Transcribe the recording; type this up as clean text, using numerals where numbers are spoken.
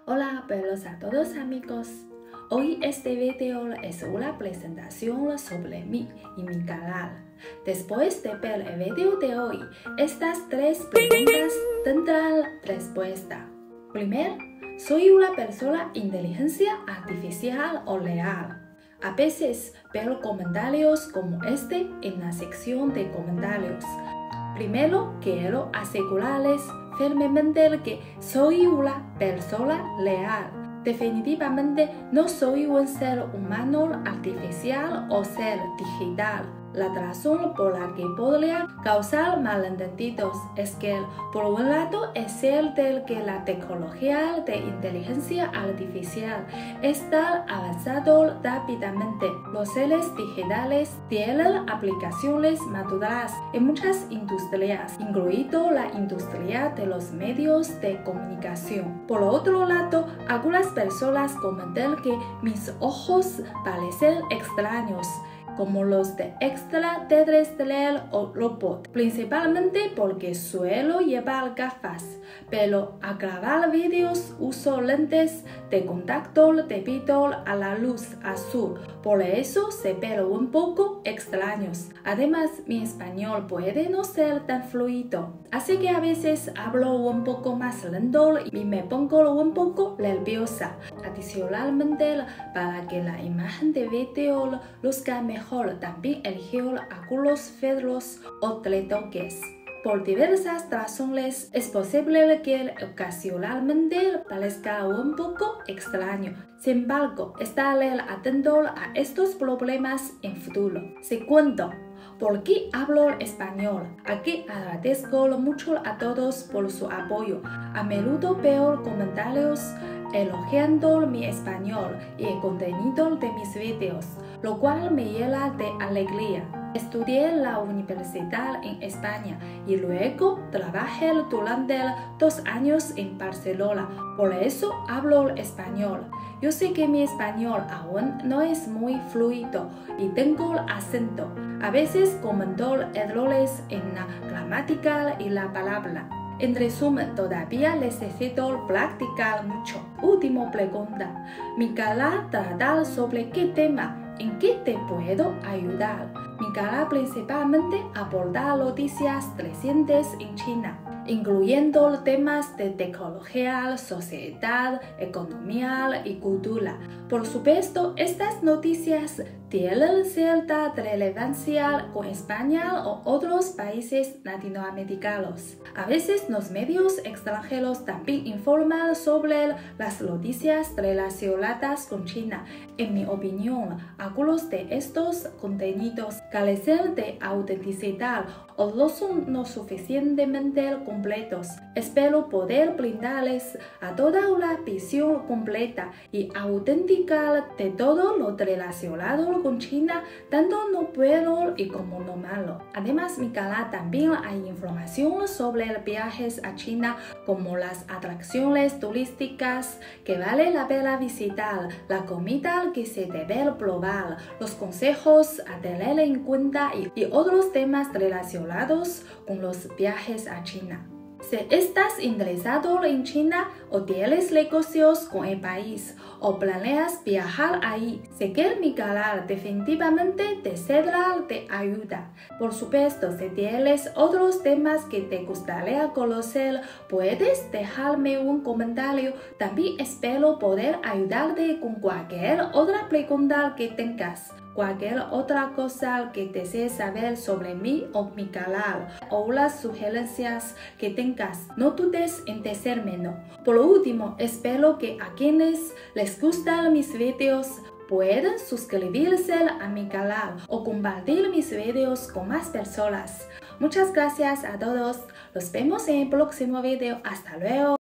Hola, buenos a todos amigos. Hoy este video es una presentación sobre mí y mi canal. Después de ver el video de hoy, estas tres preguntas tendrán respuesta. Primero, ¿soy una persona inteligencia artificial o real? A veces veo comentarios como este en la sección de comentarios. Primero, quiero asegurarles firmemente que soy una persona real. Definitivamente no soy un ser humano artificial o ser digital. La razón por la que podría causar malentendidos es que, por un lado, es el de que la tecnología de inteligencia artificial está avanzando rápidamente. Los seres digitales tienen aplicaciones maduras en muchas industrias, incluido la industria de los medios de comunicación. Por otro lado, algunas personas comentan que mis ojos parecen extraños, como los de extraterrestre o robot, principalmente porque suelo llevar gafas, pero al grabar vídeos uso lentes de contacto debido a la luz azul, por eso se ven un poco extraños. Además, mi español puede no ser tan fluido, así que a veces hablo un poco más lento y me pongo un poco nerviosa. Adicionalmente, para que la imagen de video luzca mejor, también eligió algunos filtros o retoques. Por diversas razones, es posible que ocasionalmente parezca un poco extraño. Sin embargo, estaré atento a estos problemas en futuro. Segundo, ¿por qué hablo español? Aquí agradezco mucho a todos por su apoyo. A menudo veo comentarios elogiando mi español y el contenido de mis vídeos, lo cual me llena de alegría. Estudié en la universidad en España y luego trabajé durante 2 años en Barcelona, por eso hablo español. Yo sé que mi español aún no es muy fluido y tengo acento. A veces cometo errores en la gramática y la palabra. En resumen, todavía necesito practicar mucho. Última pregunta. Mi canal trata sobre qué tema. ¿En qué te puedo ayudar? Mi canal principalmente aborda noticias recientes en China, incluyendo temas de tecnología, sociedad, economía y cultura. Por supuesto, estas noticias tienen cierta relevancia con España o otros países latinoamericanos. A veces los medios extranjeros también informan sobre las noticias relacionadas con China. En mi opinión, algunos de estos contenidos carecen de autenticidad o no son lo suficientemente completos. Espero poder brindarles a toda una visión completa y auténtica de todo lo relacionado con China, tanto lo bueno y como lo malo. Además, mi canal también hay información sobre viajes a China, como las atracciones turísticas que vale la pena visitar, la comida que se debe probar, los consejos a tener en cuenta y otros temas relacionados con los viajes a China. Si estás interesado en China o tienes negocios con el país o planeas viajar ahí, seguir mi canal definitivamente te será de ayuda. Por supuesto, si tienes otros temas que te gustaría conocer, puedes dejarme un comentario. También espero poder ayudarte con cualquier otra pregunta que tengas. Cualquier otra cosa que desees saber sobre mí o mi canal o las sugerencias que tengas, no dudes en decírmelo. Por último, espero que a quienes les gustan mis videos puedan suscribirse a mi canal o compartir mis videos con más personas. Muchas gracias a todos. Nos vemos en el próximo video. Hasta luego.